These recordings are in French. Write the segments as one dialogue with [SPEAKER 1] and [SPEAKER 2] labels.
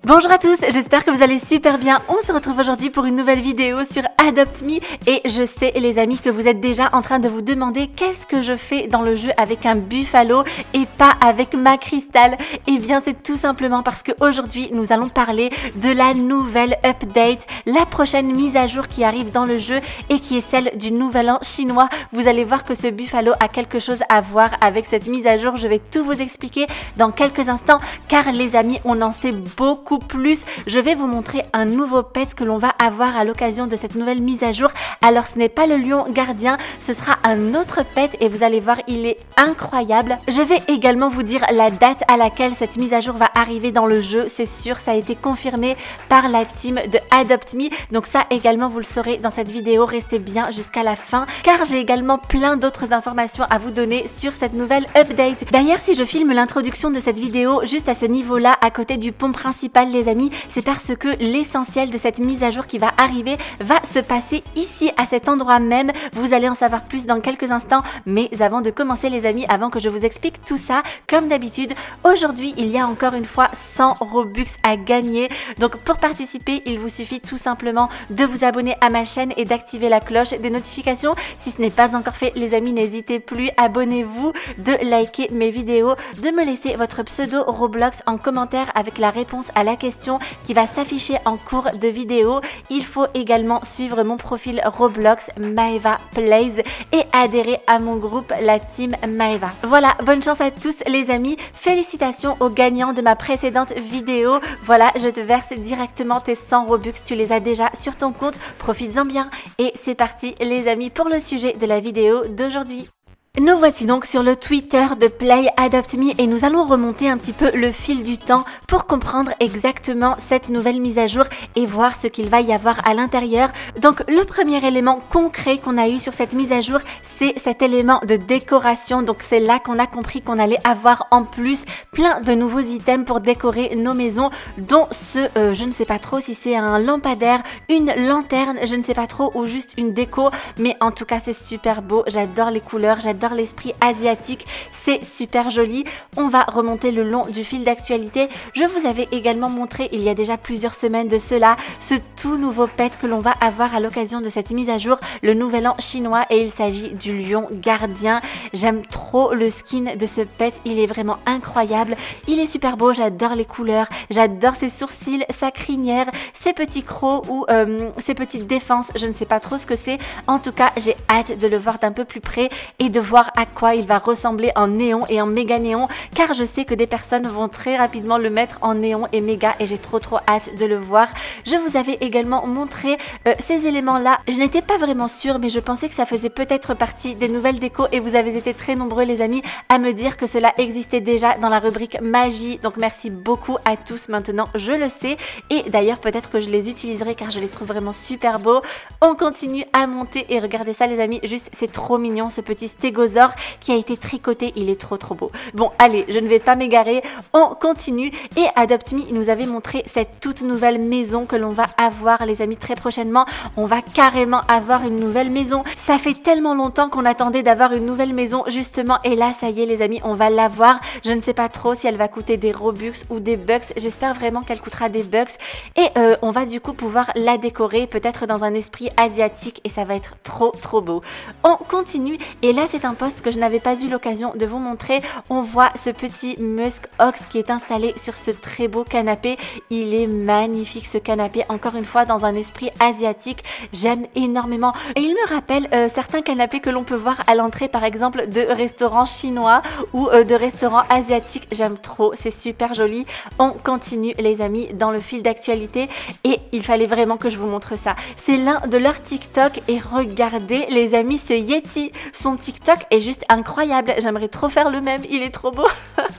[SPEAKER 1] Bonjour à tous, j'espère que vous allez super bien. On se retrouve aujourd'hui pour une nouvelle vidéo sur Adopt Me et je sais les amis que vous êtes déjà en train de vous demander qu'est-ce que je fais dans le jeu avec un buffalo et pas avec ma cristal. Eh bien c'est tout simplement parce qu'aujourd'hui nous allons parler de la nouvelle update, la prochaine mise à jour qui arrive dans le jeu et qui est celle du nouvel an chinois. Vous allez voir que ce buffalo a quelque chose à voir avec cette mise à jour. Je vais tout vous expliquer dans quelques instants car les amis on en sait beaucoup plus. Je vais vous montrer un nouveau pet que l'on va avoir à l'occasion de cette nouvelle mise à jour. Alors ce n'est pas le lion gardien, ce sera un autre pet et vous allez voir il est incroyable. Je vais également vous dire la date à laquelle cette mise à jour va arriver dans le jeu, c'est sûr, ça a été confirmé par la team de Adopt Me, donc ça également vous le saurez dans cette vidéo, restez bien jusqu'à la fin car j'ai également plein d'autres informations à vous donner sur cette nouvelle update. D'ailleurs si je filme l'introduction de cette vidéo juste à ce niveau là à côté du pont principal les amis, c'est parce que l'essentiel de cette mise à jour qui va arriver va se passer ici à cet endroit même. Vous allez en savoir plus dans quelques instants, mais avant de commencer les amis, avant que je vous explique tout ça, comme d'habitude, aujourd'hui il y a encore une fois 100 Robux à gagner. Donc pour participer, il vous suffit tout simplement de vous abonner à ma chaîne et d'activer la cloche des notifications. Si ce n'est pas encore fait les amis, n'hésitez plus, abonnez-vous, de liker mes vidéos, de me laisser votre pseudo Roblox en commentaire avec la réponse à la question qui va s'afficher en cours de vidéo. Il faut également suivre mon profil Roblox Maeva Plays et adhérer à mon groupe la team Maeva. Voilà, bonne chance à tous les amis, félicitations aux gagnants de ma précédente vidéo. Voilà, je te verse directement tes 100 Robux, tu les as déjà sur ton compte, profites-en bien et c'est parti les amis pour le sujet de la vidéo d'aujourd'hui. Nous voici donc sur le Twitter de Play Adopt Me et nous allons remonter un petit peu le fil du temps pour comprendre exactement cette nouvelle mise à jour et voir ce qu'il va y avoir à l'intérieur. Donc le premier élément concret qu'on a eu sur cette mise à jour, c'est cet élément de décoration. Donc c'est là qu'on a compris qu'on allait avoir en plus plein de nouveaux items pour décorer nos maisons, dont je ne sais pas trop si c'est un lampadaire, une lanterne, je ne sais pas trop, ou juste une déco, mais en tout cas c'est super beau, j'adore les couleurs, j'adore l'esprit asiatique, c'est super joli. On va remonter le long du fil d'actualité. Je vous avais également montré il y a déjà plusieurs semaines de cela ce tout nouveau pet que l'on va avoir à l'occasion de cette mise à jour, le nouvel an chinois, et il s'agit du lion gardien. J'aime trop le skin de ce pet, il est vraiment incroyable, il est super beau, j'adore les couleurs, j'adore ses sourcils, sa crinière, ses petits crocs ou ses petites défenses, je ne sais pas trop ce que c'est. En tout cas j'ai hâte de le voir d'un peu plus près et de voir à quoi il va ressembler en néon et en méga néon, car je sais que des personnes vont très rapidement le mettre en néon et méga et j'ai trop hâte de le voir. Je vous avais également montré ces éléments là, je n'étais pas vraiment sûre mais je pensais que ça faisait peut-être partie des nouvelles décos et vous avez été très nombreux les amis à me dire que cela existait déjà dans la rubrique magie, donc merci beaucoup à tous, maintenant je le sais et d'ailleurs peut-être que je les utiliserai car je les trouve vraiment super beaux. On continue à monter et regardez ça les amis, juste c'est trop mignon ce petit stégosaure qui a été tricoté, il est trop beau. Bon allez, je ne vais pas m'égarer, on continue et Adopt Me nous avait montré cette toute nouvelle maison que l'on va avoir les amis très prochainement. On va carrément avoir une nouvelle maison, ça fait tellement longtemps qu'on attendait d'avoir une nouvelle maison justement et là ça y est les amis, on va l'avoir. Je ne sais pas trop si elle va coûter des Robux ou des Bucks, j'espère vraiment qu'elle coûtera des Bucks et on va du coup pouvoir la décorer peut-être dans un esprit asiatique et ça va être trop beau. On continue et là c'est un poste que je n'avais pas eu l'occasion de vous montrer. On voit ce petit Musk Ox qui est installé sur ce très beau canapé. Il est magnifique ce canapé, encore une fois dans un esprit asiatique. J'aime énormément et il me rappelle certains canapés que l'on peut voir à l'entrée par exemple de restaurants chinois ou de restaurants asiatiques. J'aime trop, c'est super joli. On continue les amis dans le fil d'actualité et il fallait vraiment que je vous montre ça. C'est l'un de leurs TikTok et regardez les amis ce Yeti, son TikTok est juste incroyable, j'aimerais trop faire le même, il est trop beau.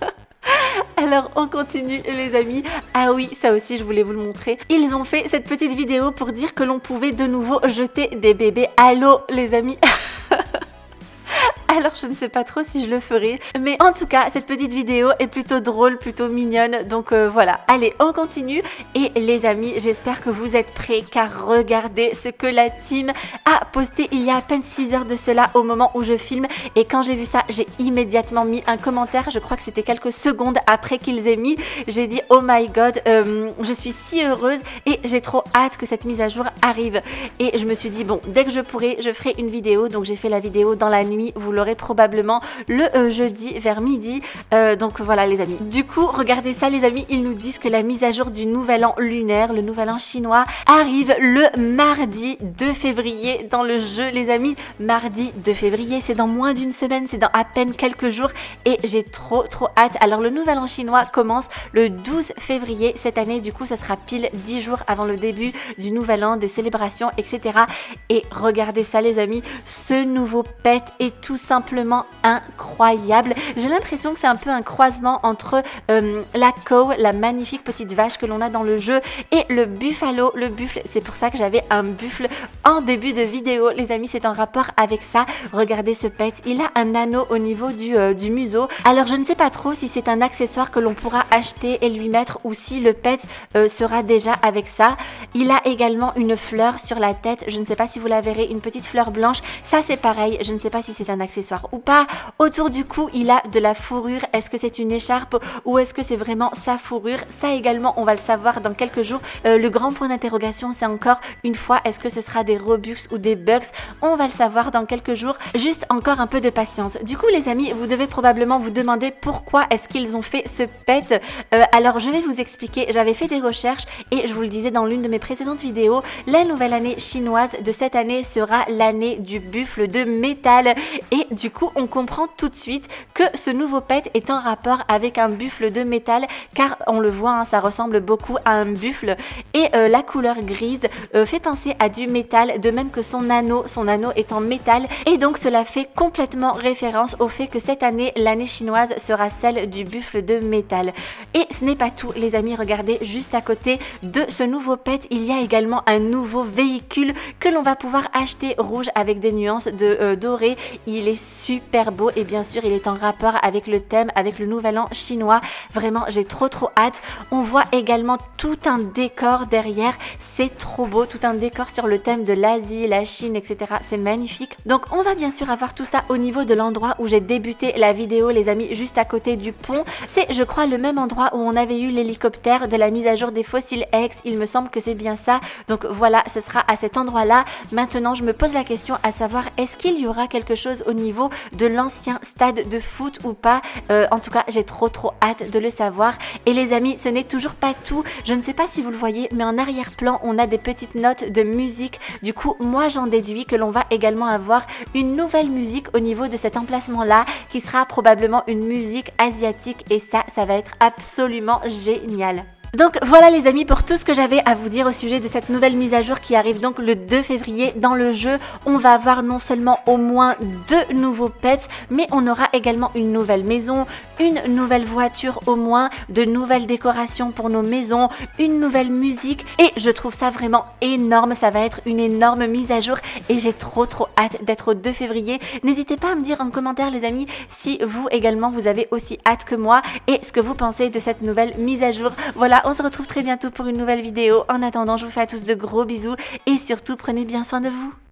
[SPEAKER 1] Alors on continue les amis. Ah oui, ça aussi je voulais vous le montrer. Ils ont fait cette petite vidéo pour dire que l'on pouvait de nouveau jeter des bébés à l'eau les amis. alors je ne sais pas trop si je le ferai. Mais en tout cas, cette petite vidéo est plutôt drôle, plutôt mignonne. Donc voilà, allez, on continue. Et les amis, j'espère que vous êtes prêts car regardez ce que la team a posté il y a à peine 6 heures de cela au moment où je filme. Et quand j'ai vu ça, j'ai immédiatement mis un commentaire. Je crois que c'était quelques secondes après qu'ils aient mis. J'ai dit oh my god, je suis si heureuse et j'ai trop hâte que cette mise à jour arrive. Et je me suis dit bon, dès que je pourrai, je ferai une vidéo. Donc j'ai fait la vidéo dans la nuit. Vous l'aurez probablement le jeudi vers midi. Donc voilà les amis. Du coup, regardez ça les amis. Ils nous disent que la mise à jour du nouvel an lunaire, le nouvel an chinois, arrive le mardi 2 février dans le jeu les amis. Mardi 2 février, c'est dans moins d'une semaine, c'est dans à peine quelques jours et j'ai trop hâte. Alors le nouvel an chinois commence le 12 février cette année. Du coup, ça sera pile 10 jours avant le début du nouvel an, des célébrations, etc. Et regardez ça les amis, ce nouveau pet est tout simplement incroyable. J'ai l'impression que c'est un peu un croisement entre la cow, la magnifique petite vache que l'on a dans le jeu, et le buffalo, le buffle. C'est pour ça que j'avais un buffle en début de vidéo les amis, c'est en rapport avec ça. Regardez ce pet, il a un anneau au niveau du museau. Alors je ne sais pas trop si c'est un accessoire que l'on pourra acheter et lui mettre ou si le pet sera déjà avec ça. Il a également une fleur sur la tête, je ne sais pas si vous la verrez, une petite fleur blanche. Ça c'est pareil, je ne sais pas si c'est un accessoire ou pas. Autour du cou, il a de la fourrure. Est-ce que c'est une écharpe ou est-ce que c'est vraiment sa fourrure? Ça également, on va le savoir dans quelques jours. Le grand point d'interrogation, c'est encore une fois, est-ce que ce sera des Robux ou des Bugs? On va le savoir dans quelques jours. Juste encore un peu de patience. Du coup, les amis, vous devez probablement vous demander pourquoi est-ce qu'ils ont fait ce pet. Alors, je vais vous expliquer. J'avais fait des recherches et je vous le disais dans l'une de mes précédentes vidéos, la nouvelle année chinoise de cette année sera l'année du buffle de métal. Et du coup, on comprend tout de suite que ce nouveau pet est en rapport avec un buffle de métal car on le voit, hein, ça ressemble beaucoup à un buffle et la couleur grise fait penser à du métal, de même que son anneau est en métal et donc cela fait complètement référence au fait que cette année, l'année chinoise sera celle du buffle de métal. Et ce n'est pas tout les amis, regardez juste à côté de ce nouveau pet, il y a également un nouveau véhicule que l'on va pouvoir acheter rouge avec des nuances de doré. Il est super beau et bien sûr il est en rapport avec le thème, avec le nouvel an chinois. Vraiment j'ai trop hâte. On voit également tout un décor derrière, c'est trop beau, tout un décor sur le thème de l'Asie, la Chine, etc. C'est magnifique. Donc on va bien sûr avoir tout ça au niveau de l'endroit où j'ai débuté la vidéo les amis, juste à côté du pont. C'est je crois le même endroit où on avait eu l'hélicoptère de la mise à jour des fossiles X, il me semble que c'est bien ça. Donc voilà, ce sera à cet endroit là. Maintenant je me pose la question à savoir est-ce qu'il y aura quelque chose au niveau de l'ancien stade de foot ou pas. En tout cas j'ai trop hâte de le savoir. Et les amis, ce n'est toujours pas tout, je ne sais pas si vous le voyez mais en arrière-plan on a des petites notes de musique. Du coup moi j'en déduis que l'on va également avoir une nouvelle musique au niveau de cet emplacement là qui sera probablement une musique asiatique et ça va être absolument génial. Donc voilà les amis pour tout ce que j'avais à vous dire au sujet de cette nouvelle mise à jour qui arrive donc le 2 février dans le jeu. On va avoir non seulement au moins 2 nouveaux pets, mais on aura également une nouvelle maison, une nouvelle voiture au moins, de nouvelles décorations pour nos maisons, une nouvelle musique et je trouve ça vraiment énorme. Ça va être une énorme mise à jour et j'ai trop hâte d'être au 2 février. N'hésitez pas à me dire en commentaire les amis si vous également vous avez aussi hâte que moi et ce que vous pensez de cette nouvelle mise à jour. Voilà, on se retrouve très bientôt pour une nouvelle vidéo. En attendant, je vous fais à tous de gros bisous et surtout prenez bien soin de vous.